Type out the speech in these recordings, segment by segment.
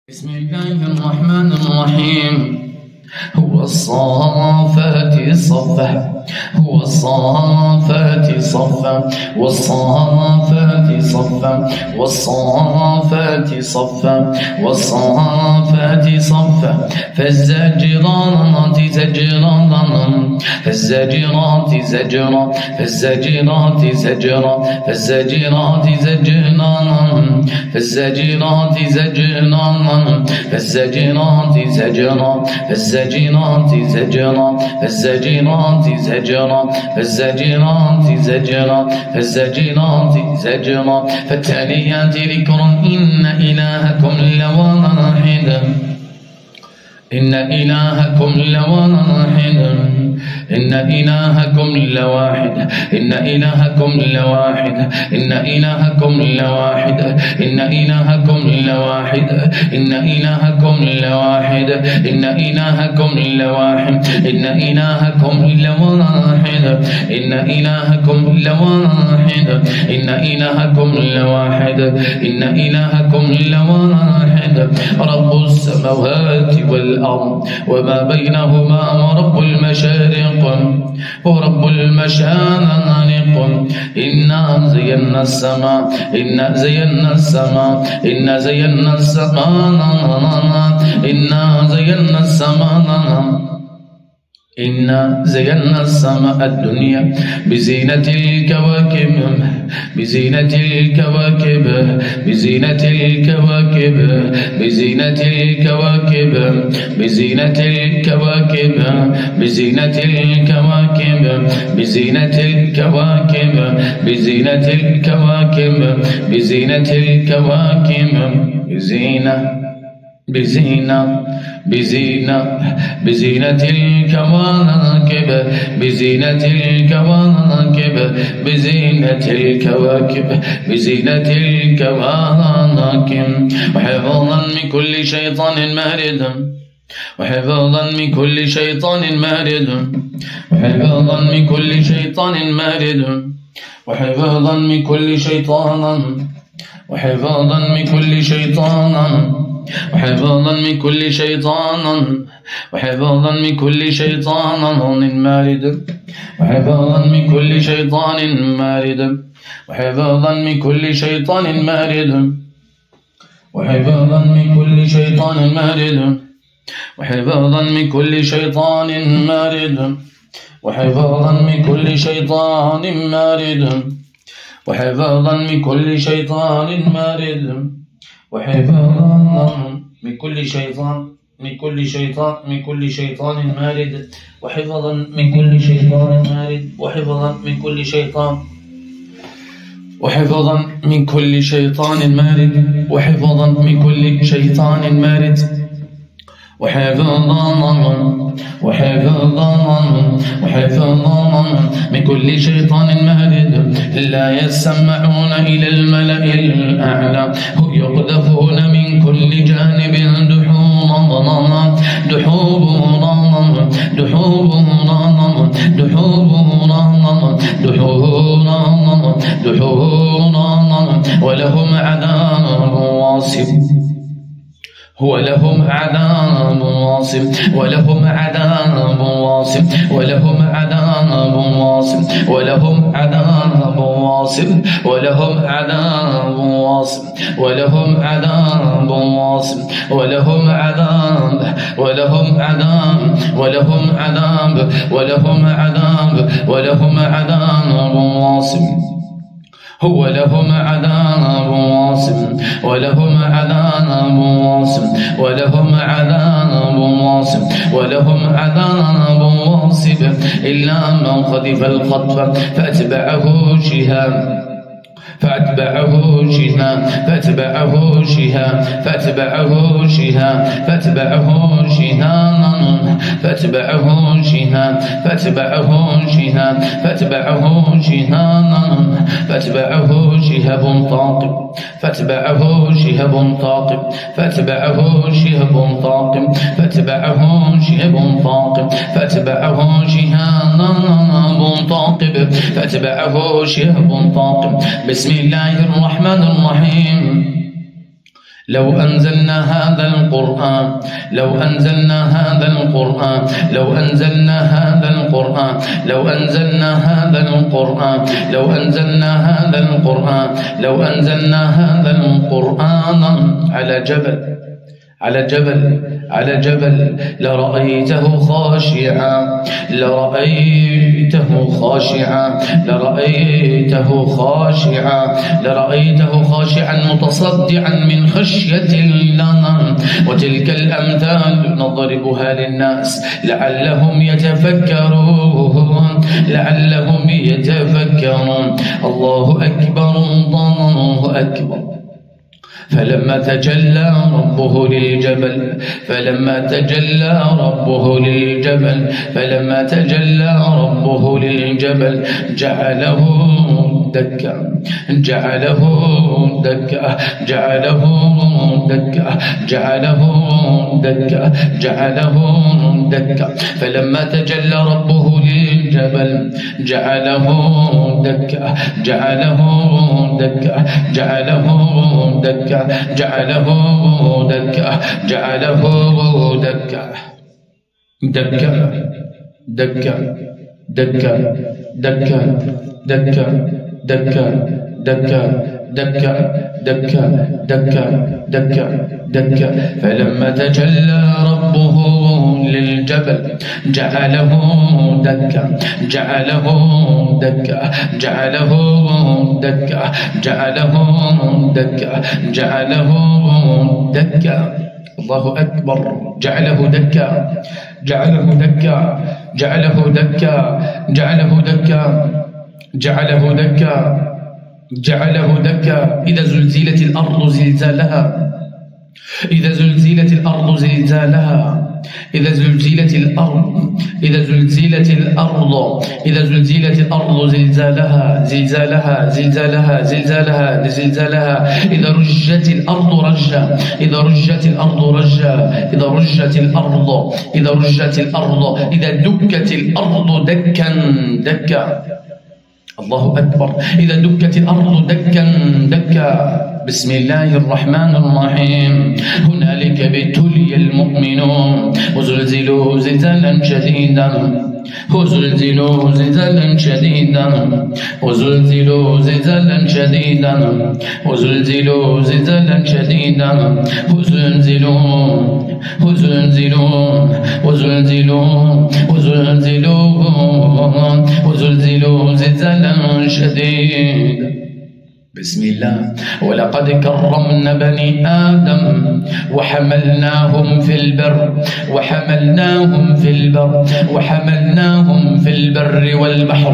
بسم الله الرحمن الرحيم. هو الصافات صفا هو الصافات صفا والصافات صفا والصافات صفا والصافات صفا فالزاجرات زجرا فالزاجرات زجرا فالزاجرات زجرا فالزاجرات زجرا فالزاجرات زجرا فالزاجرات زجرا فالزاجرات زجرا فالزاجرات زجرا فالزاجرات زجرا فالزاجرات زجرا فالتاليات ذكرا إن إلهكم لواحد إن إلهكم لواحد إن إلهكم لواحد إن إلهكم لواحد إن إلهكم لواحد إن إلهكم لواحد إن إلهكم لواحد إن إلهكم لواحد إن إلهكم لواحد إن إلهكم لواحد إن إلهكم لواحد إن إلهكم لواحد رب السماوات والأرض وما بينهما ورب المشارق ورب المشارق إنا زينا السماء إنا زينا السماء إنا زينا السماء إنا زينا السماء إنا زينا السماء الدنيا بزينة الكواكب بزينة الكواكب بزينة الكواكب بزينة الكواكب بزينة الكواكب بزينة الكواكب بزينة الكواكب بزينة الكواكب بزينة الكواكب بزينة بزينة بزينة بزينة الكواكب بزينة الكواكب بزينة الكواكب بزينة الكواكب وحفظا من كل شيطان مارد وحفظا من كل شيطان مارد وحفظا من كل شيطان مارد وحفظا من كل شيطان وحفظا من كل شيطان وحفظا من كل شيطان وحفظا من كل شيطان مارد وحفظا من كل شيطان مارد وحفظا من كل شيطان مارد وحفظا من كل شيطان مارد وحفظا من كل شيطان مارد وحفظا من كل شيطان مارد وحفظا من كل شيطان مارد وحفظا من كل شيطان من كل شيطان من كل شيطان مارد وحفظا من كل شيطان مارد وحفظا من كل شيطان وحفظا من كل شيطان مارد وحفظا من كل شيطان مارد وحفظا من كل شيطان مارد لا يسمعون إلى الملأ الأعلى يقذفون من كل جانب دحورا دحورا دحورا دحورا دحورا دحورا ولهم عذاب واصب ولهم عذاب واصب ولهم عذاب واصب ولهم عذاب واصب ولهم عذاب واصب ولهم عذاب واصب ولهم عذاب واصب ولهم عذاب ولهم عذاب ولهم عذاب ولهم عذاب ولهم عذاب واصب هو لهم عذاب واصب ولهم عذاب واصب ولهم عذاب واصب ولهم عذاب واصب إلا من خطف الخطف فأتبعه شهاب فأتبعه شهاب فأتبعه شهاب فأتبعه شهاب فأتبعه شهاب فأتبعه شهاب فأتبعه شهاب فأتبعه شهاب فأتبعه شهاب ثاقب فأتبعه شهاب ثاقب فأتبعه شهاب ثاقب فأتبعه شهاب ثاقب فأتبعه شهاب ثاقب فأتبعه شهاب ثاقب بسم الله الرحمن الرحيم لو أنزلنا هذا القرآن لو أنزلنا هذا القرآن لو أنزلنا هذا القرآن لو أنزلنا هذا القرآن لو أنزلنا هذا القرآن لو أنزلنا هذا القرآن على جبل لرأيته خاشعا لرأيته خاشعا لرأيته خاشعا لرأيته خاشعا متصدعا من خشية الله. وتلك الأمثال نضربها للناس لعلهم يتفكرون الله أكبر الله أكبر. فلما تجلى ربه للجبل جعله دكا فلما تجلى ربه للجبل جعله دكا فلما تجلى ربه للجبل جعله دكا. الله أكبر. جعله دكا. إذا زلزلت الأرض زلزالها إذا زلزلت الأرض زلزالها إذا رجت الأرض رجا إذا دكت الأرض دكا. الله أكبر. إذا دكت الأرض دكا. بسم الله الرحمن الرحيم. هنالك ابتلي المؤمنون وزلزلوا زلزالا شديدا وزلزلوا زلزالا شديدا. بسم الله. ولقد كرمنا بني آدم وحملناهم في البر والبحر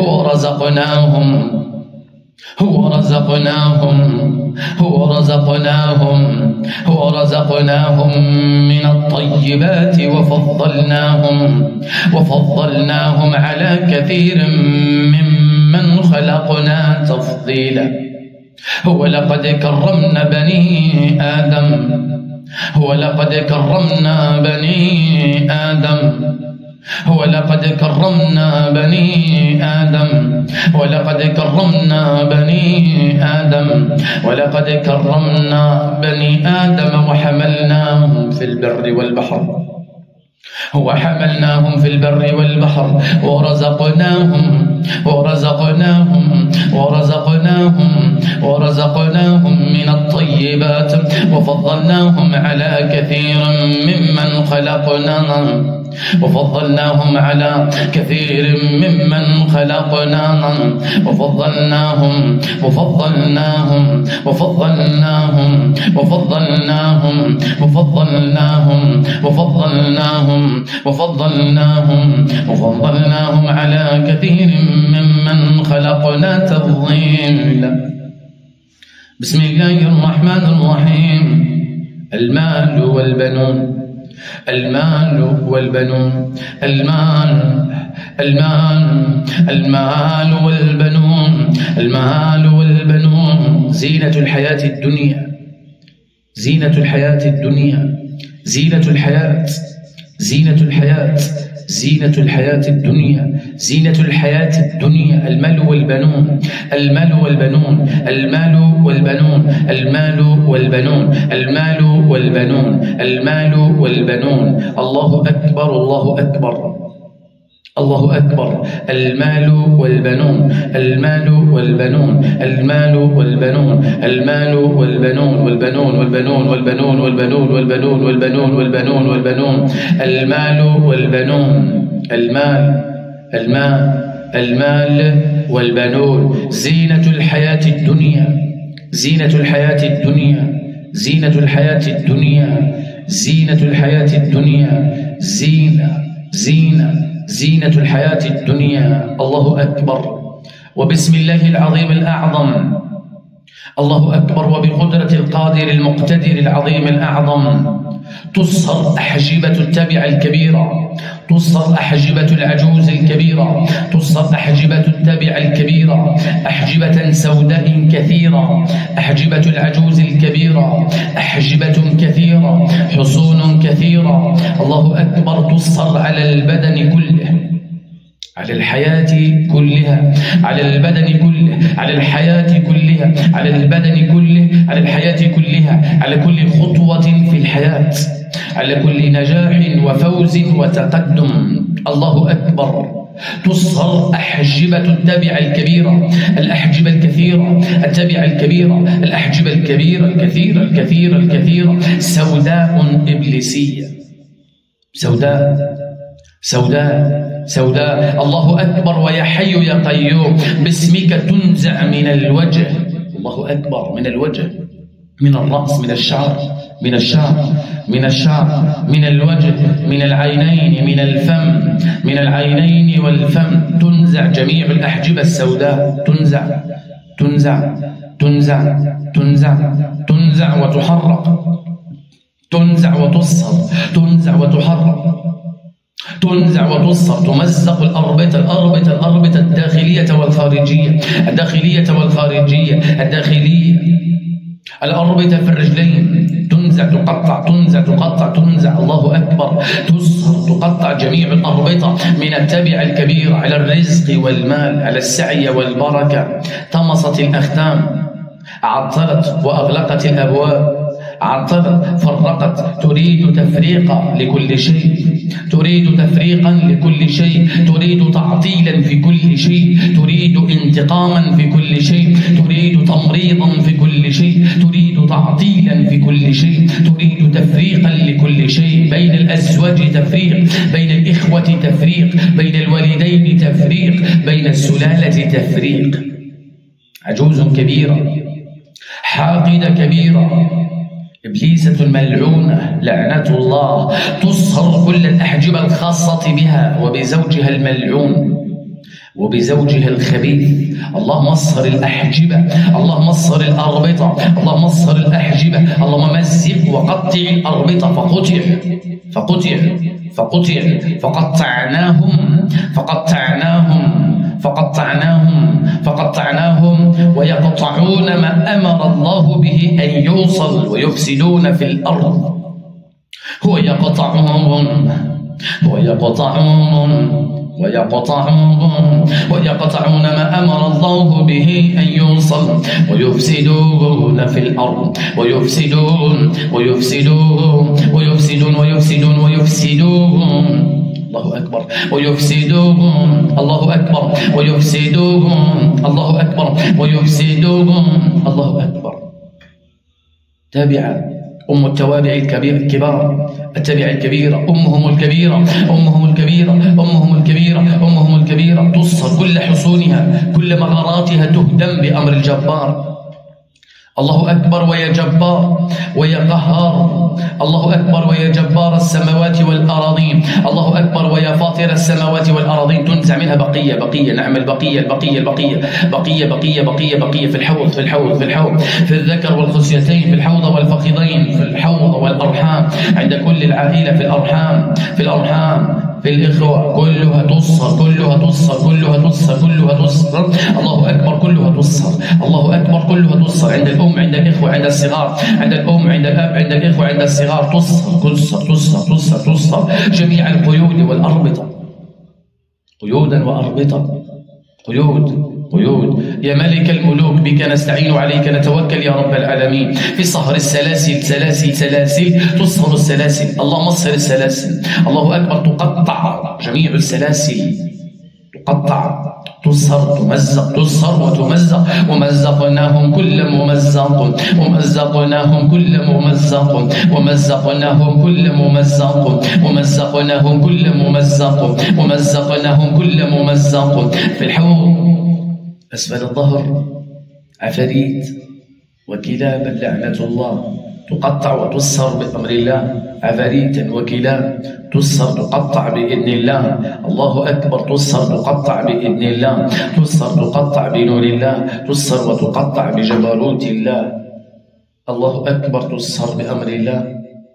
ورزقناهم من الطيبات وفضلناهم على كثير ممن خلقنا تفضيلا. ولقد كرمنا بني آدم ولقد كرمنا بني آدم وحملناهم في البر والبحر ورزقناهم من الطيبات وفضلناهم على كثير ممن خلقنا وفضلناهم على كثير ممن خلقنا تفضيلا. بسم الله الرحمن الرحيم. المال والبنون زينة الحياة زينة الحياة الدنيا، زينة الحياة الدنيا، المال والبنون، المال والبنون، المال والبنون، المال والبنون، المال والبنون، المال والبنون. الله أكبر، الله أكبر، الله أكبر. المال والبنون، المال والبنون، المال والبنون، المال والبنون، والبنون والبنون والبنون والبنون والبنون والبنون والبنون والبنون، المال والبنون، المال، المال، المال والبنون. زينة الحياة الدنيا، زينة الحياة الدنيا، زينة الحياة الدنيا، زينة الحياة الدنيا، زينة، زينة، زينة الحياة الدنيا. الله أكبر. وبسم الله العظيم الأعظم، الله أكبر. وبقدرة القادر المقتدر العظيم الأعظم تصهر أحجبة التبع الكبيرة، تصهر أحجبة العجوز الكبيرة، تصهر أحجبة التبع الكبيرة، أحجبة سوداء كثيرة، أحجبة العجوز الكبيرة، أحجبة كثيرة، حصون كثيرة. الله أكبر. تصهر على البدن كله، على الحياة كلها، على البدن كله، على الحياة كلها، على البدن كله، على الحياة كلها، على كل خطوة في الحياة، على كل نجاح وفوز وتقدم. الله أكبر. تصهر أحجبة التبع الكبيرة، الأحجبة الكثيرة، التبع الكبيرة، الأحجبة الكبيرة الكثيرة الكثيرة الكثيرة، سوداء إبليسية، سوداء، سوداء، سوداء. الله أكبر. ويا حي يا قيوم باسمك تنزع من الوجه. الله أكبر. من الوجه، من الرأس، من الشعر، من الشعر، من الشعر، من الوجه، من العينين، من الفم، من العينين والفم، تنزع جميع الأحجبة السوداء، تنزع، تنزع، تنزع، تنزع، تنزع وتحرق، تنزع وتصهر، تنزع وتحرق، تنزع وتصهر، تمزق الأربطة، الأربطة، الأربطة الداخلية والخارجية، الداخلية والخارجية، الداخلية، الأربطة في الرجلين، تنزع، تقطع، تنزع، تقطع، تنزع. الله أكبر. تصهر، تقطع جميع الأربطة من التبع الكبيرة على الرزق والمال، على السعي والبركة. طمست الأختام، عطلت وأغلقت الأبواب، عطلت، فرقت، تريد تفريقا لكل شيء، تريد تفريقا لكل شيء، تريد تعطيلا في كل شيء، تريد انتقاما في كل شيء، تريد تمريضا في كل شيء، تريد تعطيلا في كل شيء، تريد تفريقا لكل شيء. بين الأزواج تفريق، بين الإخوة تفريق، بين الوالدين تفريق، بين السلالة تفريق. عجوز كبيرة، حاقدة كبيرة، إبليسة الملعونة لعنة الله، تصهر كل الأحجبة الخاصة بها وبزوجها الملعون وبزوجها الخبيث. اللهم اصهر الأحجبة، اللهم اصهر الأربطة، اللهم اصهر الأحجبة، اللهم مزق وقطع الأربطة. فقطع، فقطع، فقطع، فقطعناهم، فقطعناهم، فقطعناهم، فقطعناهم. ويقطعون ما أمر الله به أن يوصل ويفسدون في الأرض. هو يقطعهم، هو يقطعهم، ويقطعون، ويقطعون ما أمر الله به أن يوصل ويفسدون في الأرض، ويفسدون، ويفسدون، ويفسدون، ويفسدون، ويفسدون. الله أكبر. ويفسدون، الله أكبر. ويفسدون، الله أكبر. ويفسدون، الله أكبر. تابعا أم التوابع الكبار، التبع الكبيرة، أمهم الكبيرة، أمهم الكبيرة، أمهم الكبيرة، أمهم الكبيرة. تصهر كل حصونها، كل مغاراتها تهدم بأمر الجبار. الله أكبر. ويا جبار ويا قهار، الله أكبر. ويا جبار السماوات والأراضين، الله أكبر. ويا فاطر السماوات والأراضين، تنزع منها بقية، بقية، نعم البقية، البقية، البقية، بقية، بقية، بقية، بقية في الحوض، في الحوض، في الحوض، في الذكر والخصيتين، في الحوض والفخذين، في الحوض والأرحام، عند كل العائلة، في الأرحام، في الأرحام، في الإخوة، كلها تصهر، كلها تصهر، كلها تصهر، كلها تصهر. الله أكبر. كلها تصهر، الله أكبر. كلها تصهر. عند الأم، عند الإخوة، عند الصغار، عند الأم، عند الأب، عند الإخوة، عند الصغار، تصهر، تصهر، تصهر، تصهر، تصهر. جميع القيود والأربطة، قيودا وأربطة، قيود. يا ملك الملوك بك نستعين عليك نتوكل يا رب العالمين. في صهر السلاسل، سلاسل تصهر السلاسل، اللهم اصهر السلاسل. الله أكبر. تقطع جميع السلاسل، تقطع، تصهر، تصهر وتمزق. ومزقناهم كل ممزق، ومزقناهم كل ممزق، ومزقناهم كل ممزق، ومزقناهم كل ممزق، ومزقناهم كل ممزق. في الحوض أسفل الظهر عفاريت وكلاب لعنة الله تقطع وتصهر بأمر الله، عفاريت وكلاب تصهر تقطع بإذن الله. الله أكبر. تصهر تقطع بإذن الله، تصهر تقطع بنور الله، تصهر وتقطع بجبروت الله. الله أكبر. تصهر بأمر الله،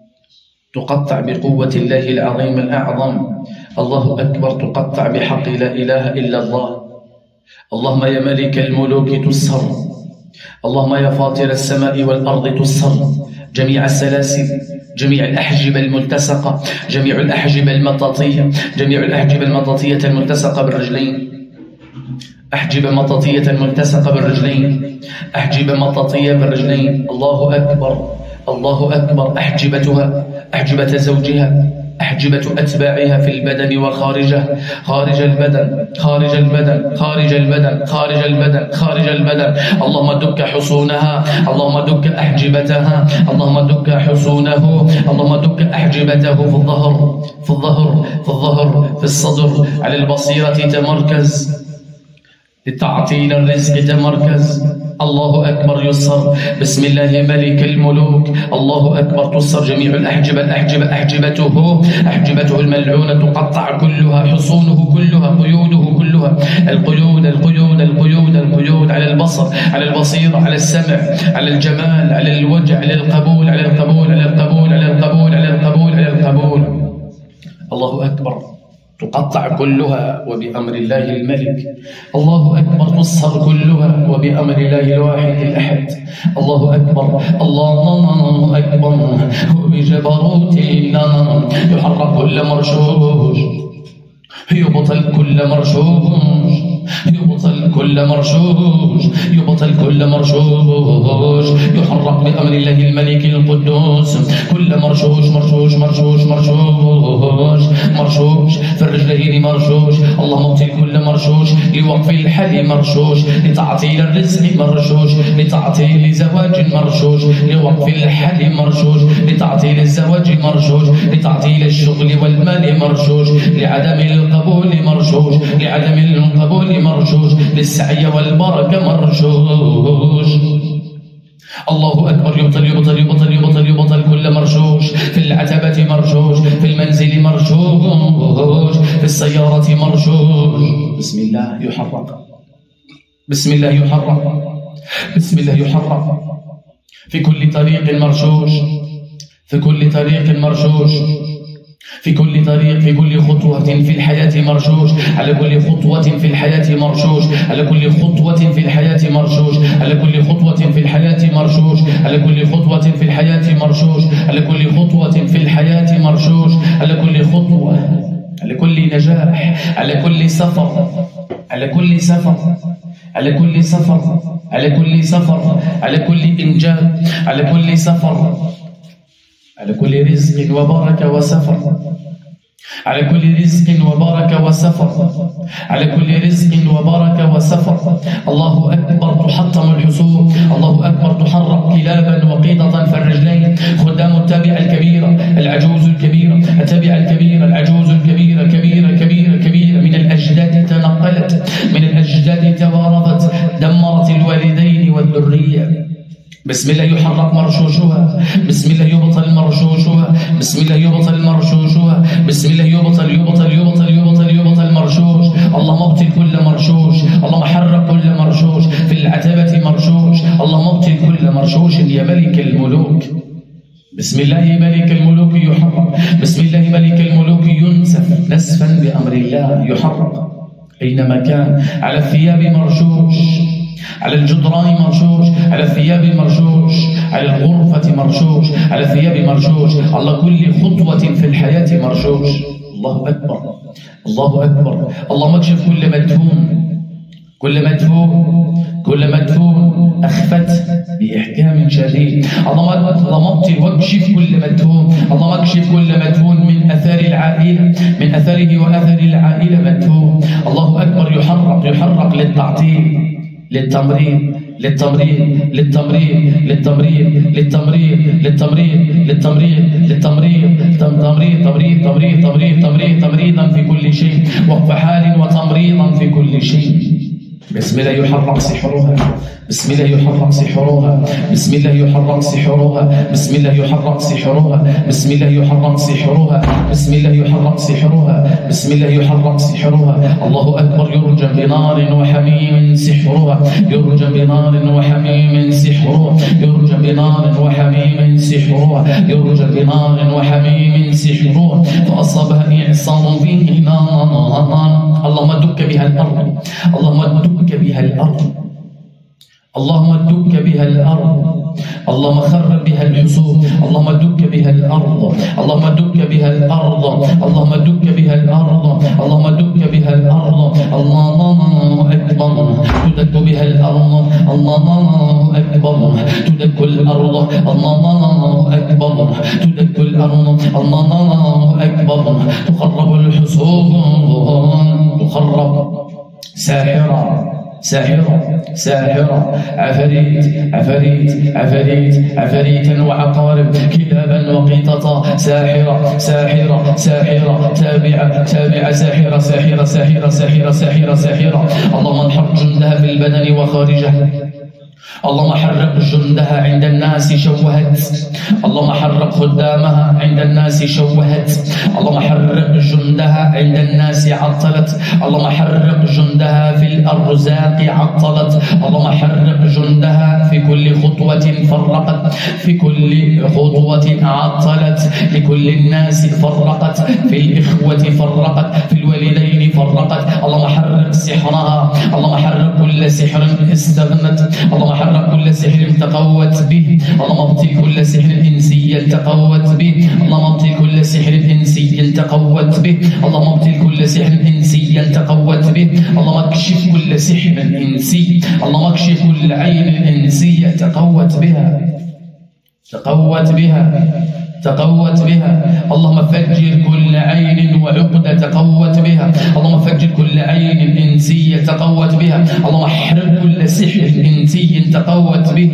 تقطع بقوة الله العظيم الأعظم. الله أكبر. تقطع بحق لا إله إلا الله. اللهم يا ملك الملوك تصهر. اللهم يا فاطر السماء والأرض تصهر جميع السلاسل، جميع الأحجبة الملتصقة، جميع الأحجبة المطاطية، جميع الأحجبة المطاطية الملتصقة بالرجلين، أحجبة مطاطية ملتصقة بالرجلين، أحجبة مطاطية بالرجلين. الله أكبر، الله أكبر. أحجبتها، أحجبة زوجها، أحجبة أتباعها في البدن وخارجه، خارج البدن، خارج البدن، خارج البدن، خارج البدن، خارج البدن. اللهم دك حصونها، اللهم دك أحجبتها، اللهم دك حصونه، اللهم دك أحجبته في الظهر، في الظهر، في الظهر، في الصدر، على البصيرة تمركز، لتعطيل الرزق تمركز. الله أكبر. يسر. بسم الله ملك الملوك. الله أكبر. تصر جميع الأحجبة، الأحجبة أحجبته، أحجبته الملعونة تقطع كلها، حصونه كلها، قيوده كلها، القيود، القيود، القيود، القيود، على البصر، على البصيرة، على السمع، على الجمال، على الوجه، على القبول، على القبول، على القبول، على القبول، على القبول، على القبول. الله أكبر. تقطع كلها وبأمر الله الملك. الله أكبر. تصهر كلها وبأمر الله الواحد الأحد. الله أكبر. الله أكبر. وبجبروته يحرك كل مرشوش، يبطل كل مرشوش، يبطل كل مرشوش، يبطل كل مرشوش، يحرك بأمر الله الملك القدوس كل مرشوش، مرشوش، مرشوش، مرشوش، مرشوش في الرجلين مرشوش. اللهم ابطل كل مرشوش لوقف الحل مرشوش، لتعطيل الرزق مرشوش، لتعطيل زواج مرشوش، لوقف الحل مرشوش، لتعطيل الزواج مرشوش، لتعطيل الشغل والمال مرشوش، لعدم القبول مرشوش، لعدم القبول مرشوش، للسعي والبركة مرشوش. الله أكبر. يبطل، يبطل، يبطل، يبطل، يبطل كل مرشوش، في العتبة مرشوش، في المنزل مرشوش، في السيارة مرشوش. بسم الله يحرق، بسم الله يحرق، بسم الله يحرق، في كل طريق مرشوش، في كل طريق مرشوش، في كل طريق، في كل خطوة في الحياة مرشوش، على كل خطوة في الحياة مرشوش، على كل خطوة في الحياة مرشوش، على كل خطوة في الحياة مرشوش، على كل خطوة في الحياة مرشوش، على كل خطوة في الحياة مرشوش، على كل خطوة، على كل نجاح، على كل سفر، على كل سفر، على كل سفر، على كل سفر، على كل إنجاب، على كل سفر، على كل رزق وبركة وسفر، على كل رزق وبركة وسفر، على كل رزق وبركة وسفر. الله أكبر. تحطم الحصول. الله أكبر. تحرك كلابا وقيطة في الرجلين، خدام التابعة الكبيرة، العجوز الكبيرة، التابعة الكبيرة، العجوز الكبيرة، كبيرة كبيرة كبيرة، من الأجداد تنقلت، من الأجداد توارثت، دمرت الوالدين والذرية. بسم الله يحرك مرشوشها، بسم الله يبطل مرشوشها، بسم الله يبطل مرشوشها، بسم الله يبطل، يبطل، يبطل، يبطل، يبطل مرشوش. اللهم ابطل كل مرشوش، اللهم حرك كل مرشوش، في العتبة مرشوش، اللهم ابطل كل مرشوش يا ملك الملوك. بسم الله ملك الملوك يحرك، بسم الله ملك الملوك ينسف نسفا بأمر الله، يحرك أينما كان، على الثياب مرشوش، على الجدران مرشوش، على الثياب مرشوش، على الغرفة مرشوش، على الثياب مرشوش، على كل خطوة في الحياة مرشوش. الله أكبر الله أكبر. اللهم اكشف كل مدفون كل مدفون أخفت بإحكام شديد. اللهم ابطل واكشف كل مدفون. اللهم اكشف كل مدفون من أثار العائلة، من أثره وأثر العائلة مدفون. الله أكبر. يحرق للتعطيل، للتمريض للتمريض للتمريض للتمريض للتمريض للتمريض للتمريض للتمريض تمريض تمريض تمريض تمريض تمريض تمريضا في كل شيء، وقف حال وتمريضا في كل شيء. بسم الله يحرق سحرها، بسم الله يحرق سحرها، بسم الله يحرق سحرها، بسم الله يحرق سحرها، بسم الله يحرق سحرها، بسم الله يحرق سحرها، بسم الله يحرق سحرها. الله أكبر. يرجى بنار وحميم سحرها، يرجى بنار وحميم سحرها، يرجى بنار وحميم سحرها، يرجى بنار وحميم سحرها، فأصابها إعصار فيه نار. اللهم دك بها الأرض، اللهم دك بها الأرض، اللهم دك بها الأرض، اللهم خرب بها الحصول، اللهم دك بها الأرض، اللهم دك بها الأرض، اللهم دك بها الأرض، اللهم دك بها الأرض. الله أكبر. تدك بها الأرض، الله أكبر. تدك الأرض، الله أكبر. تدك الأرض، الله أكبر. تخرب الحصول، تخرب. ساحرة عفاريتا وعقارب، كلابا وقططا، ساحرة تابعة ساحرة. اللهم انحر جندها في البدن وخارجه، اللهم حرق جندها عند الناس شوهت، اللهم حرق خدامها عند الناس شوهت، اللهم حرق جندها عند الناس عطلت، اللهم حرق جندها في الأرزاق عطلت، اللهم حرق جندها في كل خطوة فرقت، في كل خطوة عطلت، لكل الناس فرقت، في الإخوة فرقت، في الوالدين فرقت. اللهم حرق سحرها، اللهم حرق كل سحر استغنت، اللهم حرق كل سحر تقوت به، اللهم ابطل كل سحر إنسي تقوت به، اللهم ابطل كل سحر إنسي تقوت به، اللهم ابطل كل سحر إنسي تقوت به، اللهم اكشف كل سحر إنسي، اللهم اكشف كل عين إنسية تقوت بها، اللهم فجر كل عين وعقدة تقوت بها، اللهم فجر كل عين إنسية تقوت بها، اللهم احرق كل سحر إنسي تقوت به،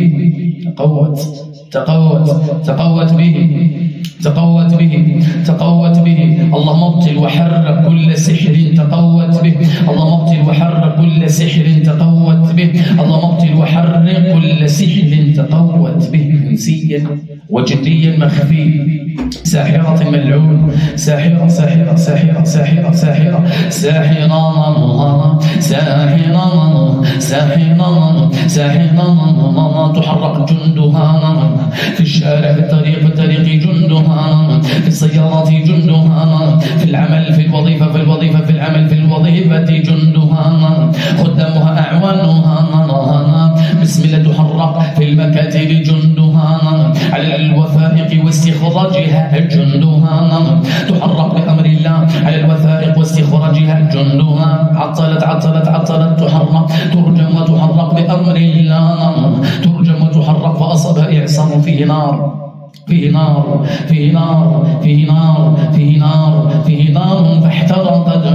تقوت به. اللهم ابطل وحرق كل سحر تقوت به، اللهم ابطل وحرق كل سحر تقوت به، اللهم ابطل وحرق كل سحر تقوت به، إنسيا وجديا مخفي. ساحرة ملعون، ساحرة تحرق جندها في الشارع، في الطريق جندها، في السيارات جندها، في العمل في الوظيفة في العمل في الوظيفة جندها، خدامها أعوانها. بسم الله تحرق في المكاتب جندها، على الوثائق واستخراجها جندها، تحرق بأمر الله على الوثائق واستخراجها جندها، عطلت تحرق، ترجم وتحرق بأمر الله، ترجم وتحرق، فأصابها إعصار فيه نار فاحترقت،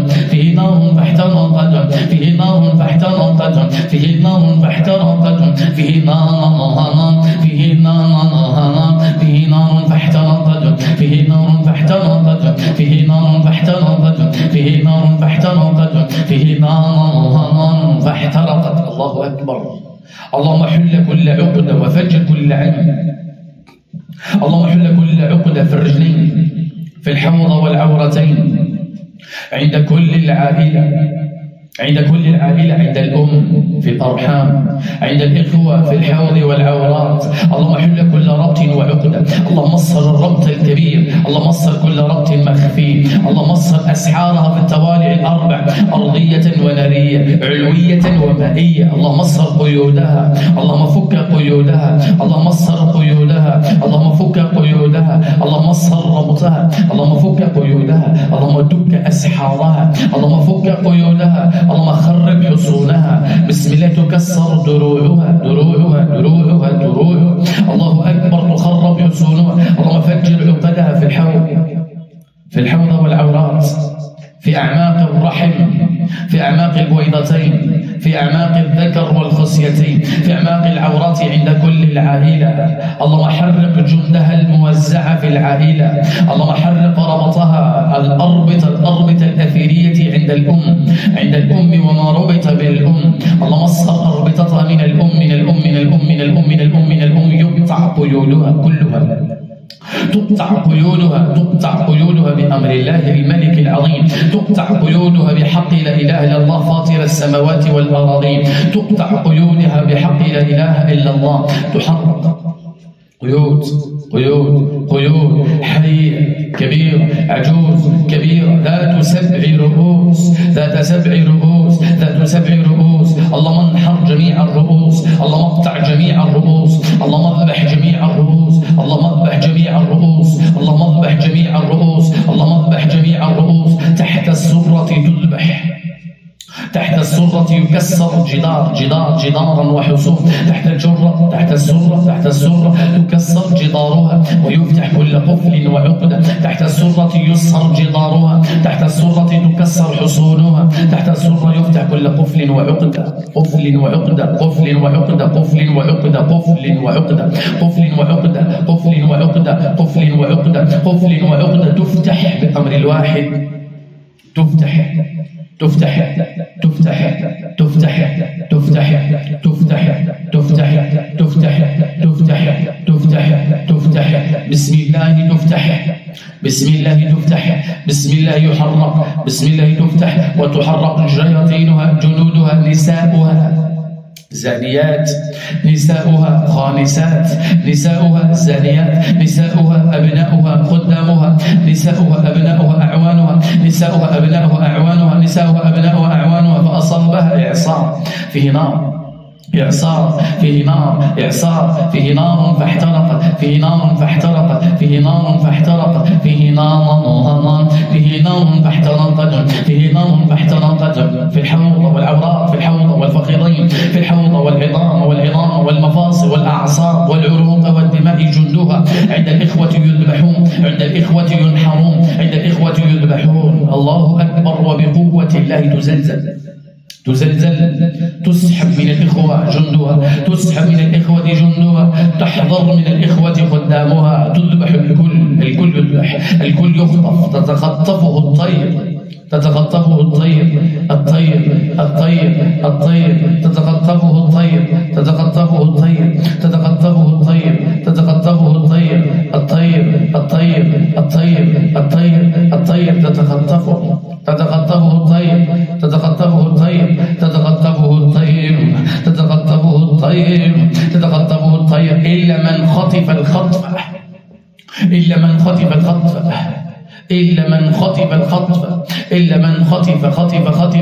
الله أكبر. اللهم حل كل عقدة وفجر كل عين، اللهم حل كل عقدة في الرجلين، في الحوض والعورتين، عند كل العائلة، عند الأم في الأرحام، عند الإخوة في الحوض والعورات. اللهم حل كل ربط وعقدة، اللهم مصر الربط الكبير، اللهم مصر كل ربط مخفي، اللهم مصر أسحارها في الطوالع الأربع، أرضية ونارية، علوية ومائية. اللهم مصر قيودها، اللهم فك قيودها، اللهم مصر قيودها، اللهم فك قيودها، اللهم مصر ربطها، اللهم فك قيودها. اللهم دك أسحارها، اللهم فك قيودها، اللهم خرب حصونها. بسم الله تكسر دروعها دروعها دروعها دروعها. الله أكبر تخرب حصونها. اللهم فجر عقدها في الحوض والعورات، في أعماق الرحم، في أعماق البويضتين، في أعماق الذكر والخصيتين، في أعماق العورات عند كل العائلة. اللهم حرق جندها الموزعة في العائلة. اللهم حرق ربطها الأربطة الأثيرية عند الأم وما ربط بالأم. اللهم اصهر أربطتها من الأم يقطع قيودها كلها، تقطع قيودها بأمر الله الملك العظيم، تقطع قيودها بحق لا إله إلا الله فاطر السماوات والأراضين، تقطع قيودها بحق لا إله إلا الله. تحرق قيود حي كبير عجوز كبير ذات سبع رؤوس. اللهم انحر جميع الرؤوس، اللهم اقطع جميع الرؤوس، اللهم اذبح جميع الرؤوس، اللهم اذبح جميع الرؤوس، اللهم اذبح جميع الرؤوس، اللهم اذبح جميع الرؤوس. تحت السرة تذبح، تحت السرة يكسر جدارا وحصون. تحت السرة تكسر جدارها ويفتح كل قفل وعقدة. تحت السرة يصهر جدارها، تحت السرة تكسر حصونها. تحت السرة يفتح كل قفل وعقدة، قفل وعقدة، قفل وعقدة، قفل وعقدة، قفل وعقدة، قفل وعقدة، قفل وعقدة، قفل وعقدة، قفل وعقدة. تفتح بأمر الواحد، تفتح تفتح تفتح تفتح تفتح تفتح تفتح تفتح تفتح تفتح تفتح. بسم الله تفتح، بسم الله تفتح، بسم الله يحرق، بسم الله تفتح وتحرق شياطينها جنودها نساؤها زانيات، نساؤها خانسات، نساؤها زانيات، نساؤها أبناؤها خدامها، نساؤها أبناؤها أعوانها، نساؤها أبناؤها أعوانها، نساؤها أبناؤها أعوانها. فأصابها إعصار فيه نار، إعصار فيه نار، إعصار فيه نار فاحترقت، فيه نار فاحترقت، فيه نار فاحترقت، فيه نار فيه نار فاحترقت، فيه نار فاحترقت. في الحوض والعورات، في الحوض والفخذين، في الحوض والعظام والمفاصل والأعصاب والعروق والدماء جندها. عند الإخوة يذبحون، عند الإخوة ينحرون، عند الإخوة يذبحون. الله أكبر. وبقوة الله تزلزل، تسحب من الإخوة جندها، تسحب من الإخوة جندها، تحضر من الإخوة خدامها. تذبح الكل يذبح، الكل يخطف. تتخطفه الطير، تتخطفه الطير، الطير تتخطفه الطير، تتخطفه الطير، تتخطفه الطير، تتخطفه الطير، الطير تتخطفه، تتخطفه الطير، تتخطفه الطير، تتخطفه الطير، تتخطفه الطير، تتخطفه الطير. إلا من خطف الخطفة، إلا من خطف الخطفة، إلا من خطف الخطفة، إلا من خطف خطفة الخطفة،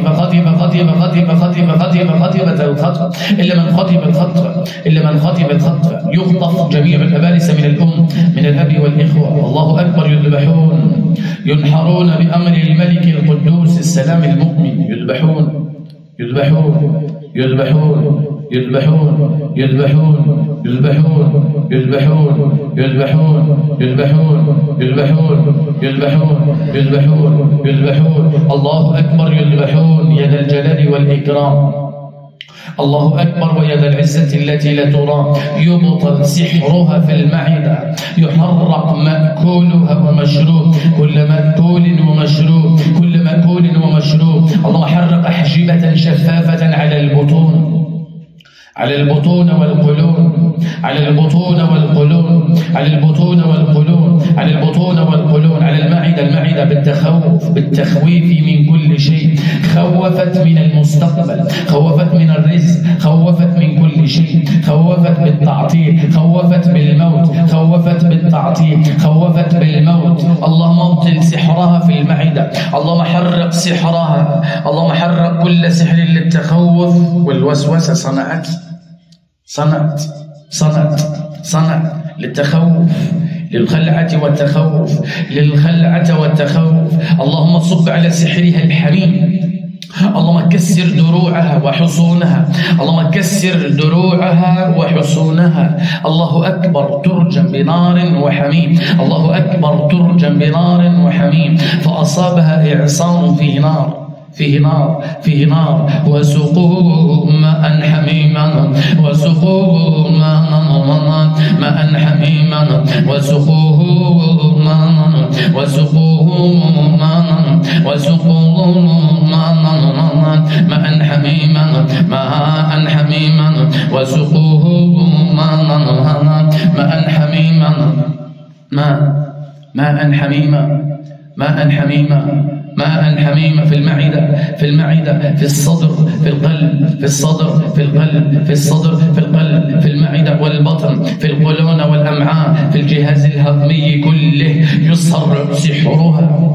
إلا من خطف الخطفة، إلا من خطف الخطفة. يخطف جميع الأبارس من الأب والإخوة. الله أكبر. يذبحون، ينحرون بأمر الملك القدوس السلام المؤمن. يذبحون يذبحون يذبحون يذبحون يذبحون يذبحون يذبحون يذبحون يذبحون يذبحون يذبحون يذبحون يذبحون. الله أكبر. يذبحون يا ذا الجلال والإكرام. الله أكبر. ويا ذا العزة التي لا ترام. يبطل سحرها في المعدة، يحرق مأكولها ومشروب، كل مأكول ومشروب، كل مأكول ومشروب. اللهم حرق أحجبة شفافة على البطون، على البطون والقولون، على البطون والقولون، على البطون والقولون، على البطون والقولون، على المعدة بالتخويف من كل شيء. خوفت من المستقبل، خوفت من الرزق، خوفت من كل شيء، خوفت بالتعطيل، خوفت بالموت، خوفت بالتعطيل، خوفت بالموت. اللهم ابطل سحرها في المعدة، اللهم حرق سحرها، اللهم حرق كل سحر للتخوف والوسوسة. صنعت للتخوف للخلعة والتخوف، للخلعة والتخوف. اللهم صب على سحرها الحميم، اللهم كسر دروعها وحصونها، اللهم كسر دروعها وحصونها. الله أكبر، ترجم بنار وحميم، الله أكبر، ترجم بنار وحميم. فأصابها إعصار فيه نار، فيه نار، فيه نار. وسقوه ماء حميما، وسقوه ماء حميما، وسقوه ماء، وسقوه ماء، وسقوه ماء حميما، ماء حميما، وسقوه ماء حميما، ماء حميما، ماء حميما، ماء حميما. في المعدة، في المعدة، في الصدر، في القلب، في الصدر، في القلب، في الصدر، في القلب، في المعدة والبطن، في القولون والأمعاء، في الجهاز الهضمي كله. يصهر سحرها،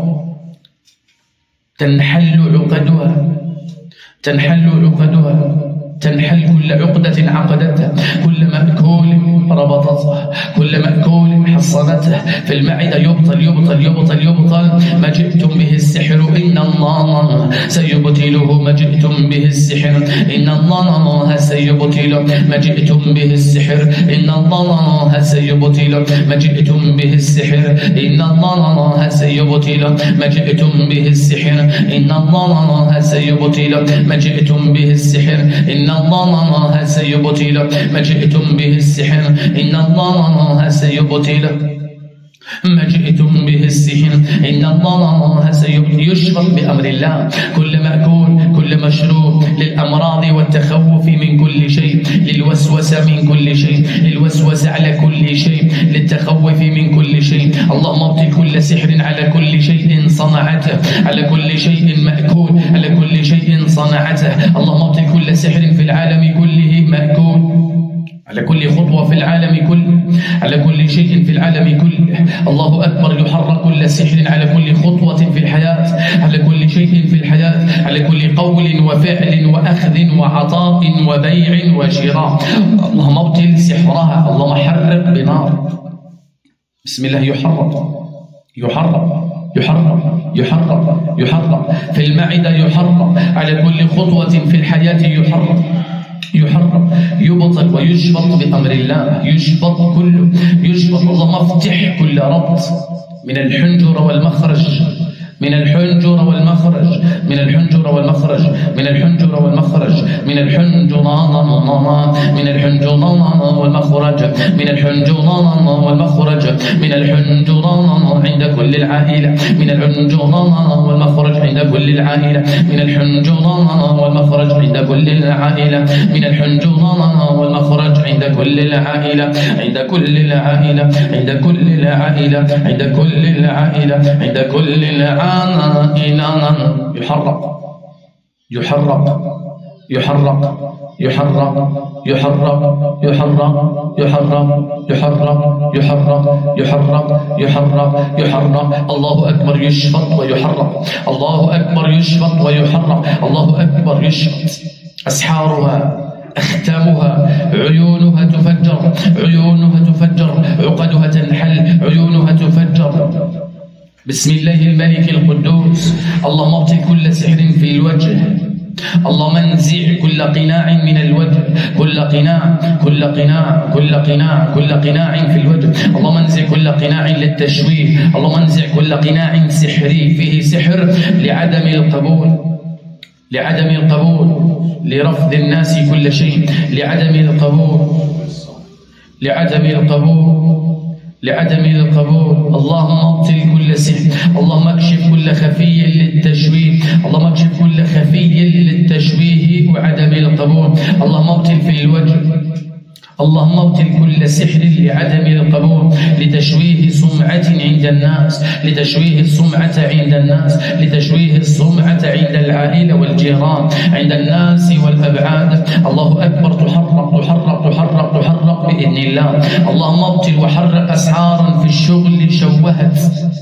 تنحل عقدها، تنحل عقدها، تنحل كل عقدة عقدتها، كل مأكول ربطتها، كل مأكول حصنته. في المعدة يبطل يبطل يبطل يبطل ما جئتم به السحر، إن الله سيبطله ما جئتم به السحر، إن الله سيبطل ما جئتم به السحر، إن الله سيبطل ما جئتم به السحر، إن الله سيبطل ما جئتم به السحر، إن الله سيبطل ما جئتم به السحر، إن الله سيبطل ما جئتم به السحر، إن الله سيبطل ما جئتم به السحر، إن الله سيبطل. يشفط بأمر الله كل مأكول، كل مشروب، للأمراض والتخوف من كل شيء، للوسوسة من كل شيء، للوسوسة على كل شيء، للتخوف من كل شيء. اللهم ابطل كل سحر على كل شيء صنعته، على كل شيء مأكول، على كل شيء صنعته. اللهم ابطل كل سحر في العالم كله مأكول، على كل خطوة في العالم كله، على كل شيء في العالم كله. الله أكبر، يحرك كل سحر على كل خطوة في الحياة، على كل شيء في الحياة، على كل قول وفعل وأخذ وعطاء وبيع وشراء. اللهم ابطل سحرها، اللهم حرق بنار. بسم الله. يحرق يحرق يحرق يحرق يحرق في المعدة، يحرق على كل خطوة في الحياة، يحرق يحرق، يبطل ويشفط بأمر الله، يشفط كله، يشفط. اللهم افتح كل ربط من الحنجر والمخرج، من الحنجر والمخرج، من الحنجر والمخرج، من الحنجر والمخرج، من الحنجر من الحنجر والمخرج، من الحنجر والمخرج، من الحنجر عند كل العائلة، من الحنجر والمخرج عند كل العائلة، من الحنجر والمخرج عند كل العائلة، من الحنجر والمخرج عند كل العائلة، عند كل العائلة، عند كل العائلة، عند كل العائلة، عند كل العائلة. يحرق يحرق يحرق يحرق يحرق يحرق يحرق يحرق يحرق يحرق يحرق يحرق. الله أكبر، يشفط ويحرق، الله أكبر، يشفط ويحرق، الله أكبر، يشفط. أسحارها، أختامها، عيونها تفجر، عيونها تفجر، عقدها تنحل، عيونها تفجر. بسم الله الملك القدوس. اللهم ابطل كل سحر في الوجه، اللهم انزع كل قناع من الوجه، كل قناع، كل قناع، كل قناع، كل قناع في الوجه. اللهم انزع كل قناع للتشويه، اللهم انزع كل قناع سحري فيه سحر لعدم القبول، لعدم القبول، لرفض الناس كل شيء، لعدم القبول، لعدم القبول، لعدم القبول. اللهم ابطل كل سحر، اللهم اكشف كل خفي للتشويه، اللهم اكشف كل خفي للتشويه وعدم القبول. اللهم ابطل في الوجه، اللهم ابطل كل سحر لعدم القبول، لتشويه سمعة عند الناس، لتشويه السمعة عند الناس، لتشويه السمعة عند العائلة والجيران، عند الناس والأبعاد. الله أكبر. تحرق تحرق تحرق تحرق بإذن الله. اللهم ابطل وحرق أسعارا في الشغل شوهت،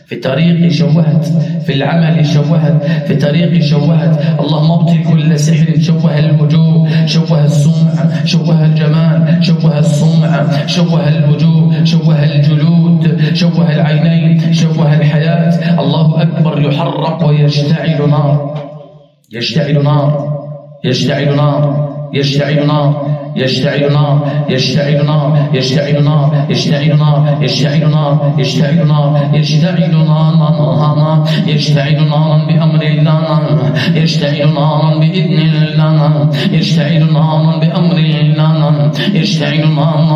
في الطريق شوهت، في العمل شوهت، في الطريق شوهت. اللهم ابطل كل سحر شوه الوجوه، شوه السمع، شوه الجمال، شوه السمع، شوه الوجوه، شوه الجلود، شوه العينين، شوه الحياة. الله أكبر. يحرق ويشتعل نار، يشتعل نار، يشتعل نار، يشتعل نار، يشتعل نار، يشتعل نار، يشتعل نار، يشتعل نار، يشتعل نار، يشتعل نار، يشتعل نارا، يشتعل نارا بأمر الله، يشتعل نارا بإذن الله، يشتعل نارا بأمر الله، يشتعل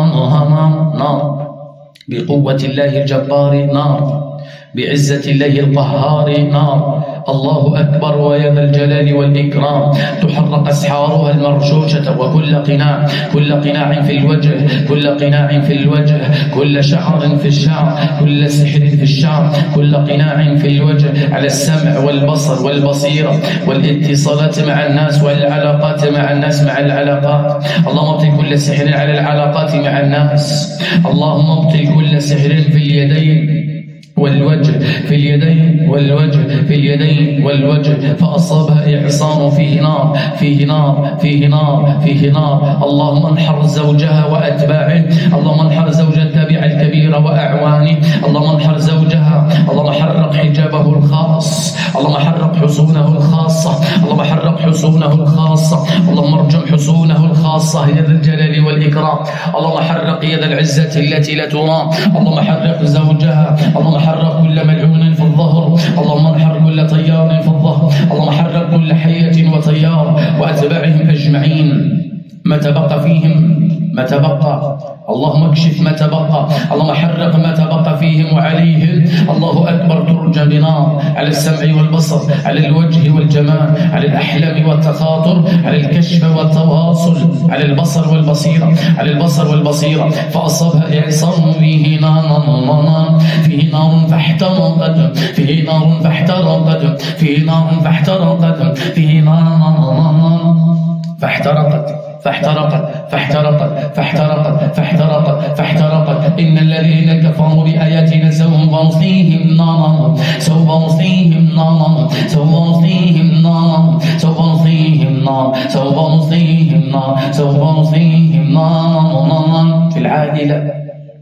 نارا، نار بقوة الله الجبار، نار بعزة الله القهار، نار. الله أكبر. ويا ذا الجلال والإكرام تحرق أسحارها المرشوشة، وكل قناع، كل قناع في الوجه، كل قناع في الوجه، كل شعر في الشعر، كل سحر في الشعر، كل قناع في الوجه، على السمع والبصر والبصيرة والاتصالات مع الناس والعلاقات مع الناس، مع العلاقات. اللهم ابطل كل سحر على العلاقات مع الناس. اللهم ابطل كل سحر في اليدين والوجه، في اليدين والوجه، في اليدين والوجه، فأصابها إعصار فيه نار، فيه نار، فيه نار، فيه نار. اللهم انحر زوجها وأتباعه، اللهم انحر زوج التابع الكبير وأعوانه، اللهم انحر زوجها، اللهم حرق حجابه الخاص، اللهم حرق حصونه الخاصة، اللهم حرق حصونه الخاصة، اللهم ارجم حصونه الخاصة يا ذا الجلال والإكرام. اللهم حرق يد العزة التي لا ترام، اللهم حرق زوجها، اللهم حرق كل ملعون في الظهر، اللهم انحر كل طيار في الظهر، اللهم حرق كل حية وطيار وأتباعهم أجمعين. ما تبقى فيهم، ما تبقى، اللهم اكشف ما تبقى، اللهم حرق ما تبقى فيهم وعليهم. الله أكبر. ترجى بنار على السمع والبصر، على الوجه والجمال، على الأحلام والتخاطر، على الكشف والتواصل، على البصر والبصيرة، على البصر والبصيرة، فأصابها إعصار فيه نار، فيه نار فاحترقت، فيه نار فاحترقت، فيه نار فاحترقت، فيه نار فاحترقت، فاحترقت، فاحترقت، فاحترقت، فاحترقت، فاحترقت. إن الذين كفروا بآياتنا سوف نصليهم نارا، سوف نصليهم نارا، سوف نصليهم نارا، سوف نصليهم نارا، سوف نصليهم نارا، سوف نصليهم نارا. في العائلة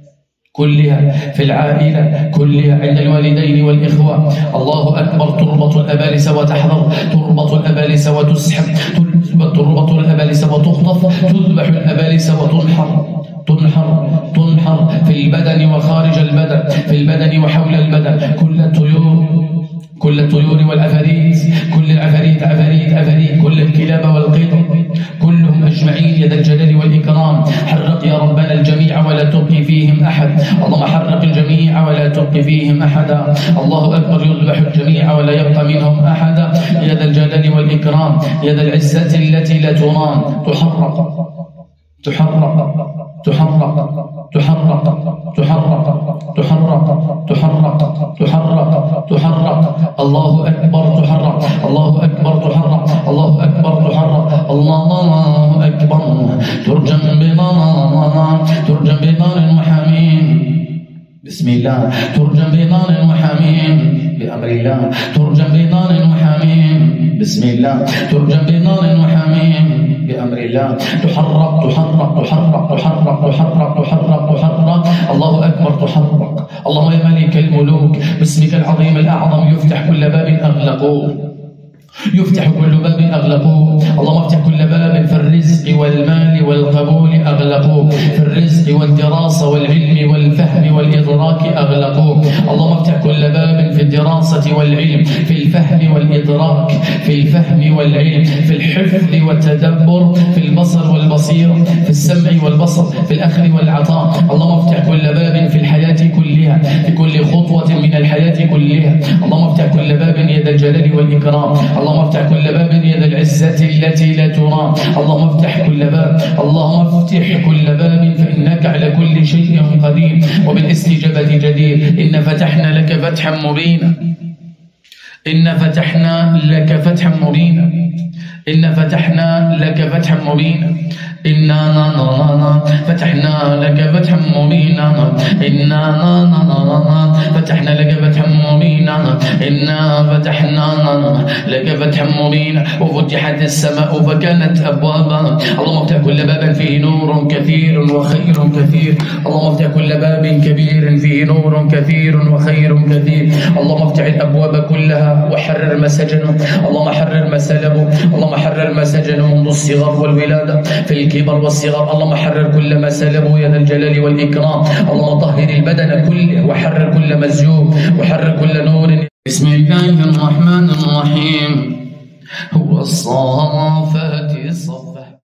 كلها، في العائلة كلها، عند الوالدين والإخوة. الله أكبر. تربط الأبالس وتحضر، تربط الأبالس وتسحب، تربط الأبالس وتخطف، تذبح الأبالس وتنحر، تنحر، تنحر في البدن وخارج البدن، في البدن وحول البدن. كل الطيور، كل الطيور والعفاريت، كل العفاريت، عفاريت، عفاريت، كل الكلاب والقطط، كلهم أجمعين يا ذا الجلال والإكرام. حرق يا ربنا الجميع ولا تبقي فيهم أحد، اللهم حرق الجميع ولا تبقي فيهم أحدا. الله أكبر. يذبح الجميع ولا يبقى منهم أحدا يا ذا الجلال والإكرام، يا ذا العزة التي لا ترام. تحرق، تحرق، تحرق، تحرق، تحرق، تحرق، تحرق، تحرق، تحرق. الله أكبر. تحرق، الله أكبر. تحرق، الله أكبر. تحرق، الله أكبر. ترجم بنار، ترجم بنار وحميم، بسم الله. ترجم بنار وحميم بأمر الله، ترجم بنار وحميم، بسم الله. ترجم بنار وحميم بأمر الله. تحرق، تحرق، تحرق، تحرق، تحرق، تحرق، تحرق. الله أكبر. تحرق. اللهم يا ملك الملوك باسمك العظيم الأعظم يفتح كل باب أغلقوه، يفتح كل باب أغلقوه. اللهم افتح كل باب في الرزق والمال والقبول أغلقوه، في الرزق والدراسة والعلم والفهم والإدراك أغلقوه. اللهم افتح كل باب في الدراسة والعلم، في الفهم والإدراك، في الفهم والعلم، في الحفظ والتدبر، في البصر والبصيرة، في السمع والبصر، في الأخذ والعطاء. اللهم افتح كل باب في الحياة كلها، في كل خطوة من الحياة كلها. اللهم افتح كل باب يا ذا الجلال والإكرام. اللهم افتح كل باب يا ذا العزة التي لا ترام. اللهم افتح كل باب، اللهم افتح كل باب فإنك على كل شيء قدير وبالاستجابة جدير. إن فتحنا لك فتحا مبينا، إن فتحنا لك فتحا مبينا، إن فتحنا لك فتحا مبينا. إنا فتحنا لك فتحا مبينا إنا فتحنا لك فتحا مبينا إنا فتحنا لك فتحا مبينا وفتحت السماء فكانت أبوابا. اللهم افتح كل باب فيه نور كثير وخير كثير. اللهم افتح كل باب كبير فيه نور كثير وخير كثير. اللهم افتح الأبواب كلها وحرر ما سجنوا. اللهم حرر ما سلبوا. اللهم حرر ما سجنوا منذ الصغر والولادة في الكبر والصغر. اللهم حرر كل ما سلبوا يا ذا الجلال والإكرام. اللهم طهر البدن كله وحرر كل مسجون وحرر كل نور. بسم الله الرحمن الرحيم. هو الصافات الصفا